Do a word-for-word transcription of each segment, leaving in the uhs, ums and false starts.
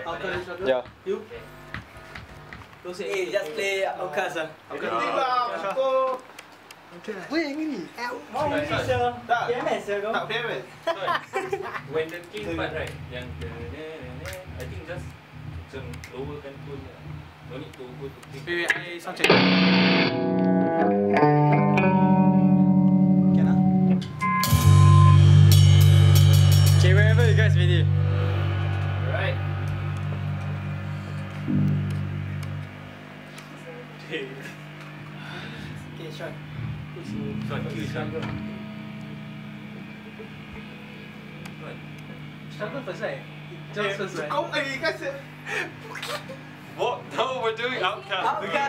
Yeah. You? Don't say Hey, just play Outcast ah. Weh, yang ni. Mau ni bisa P M S ya kau? Tak P M S. When the king part right, yang I think just macam lowerkan tone lah. No need to go to king. Wait, wait, I sound check. Can ah? Okay, wherever you guys ready. Alright. Okay, shot. Shot, kill, shot. Struggle first right? Just first right? Kau eh kasi. What? No, we're doing Outcast. Outcast.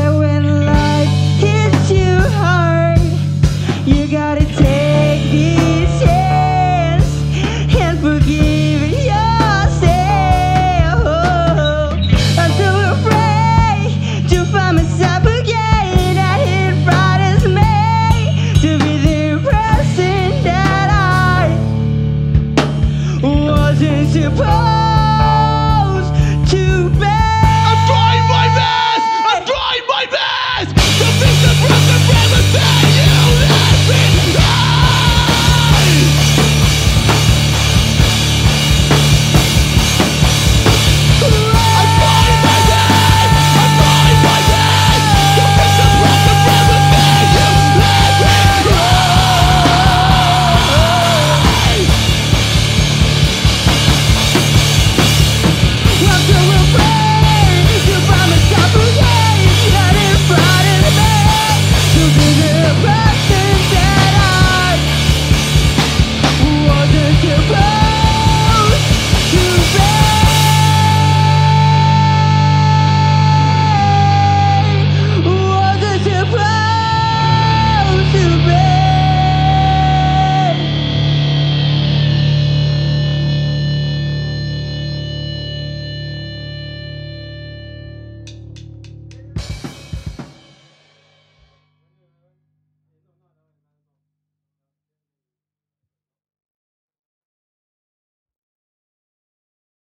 You gotta take me.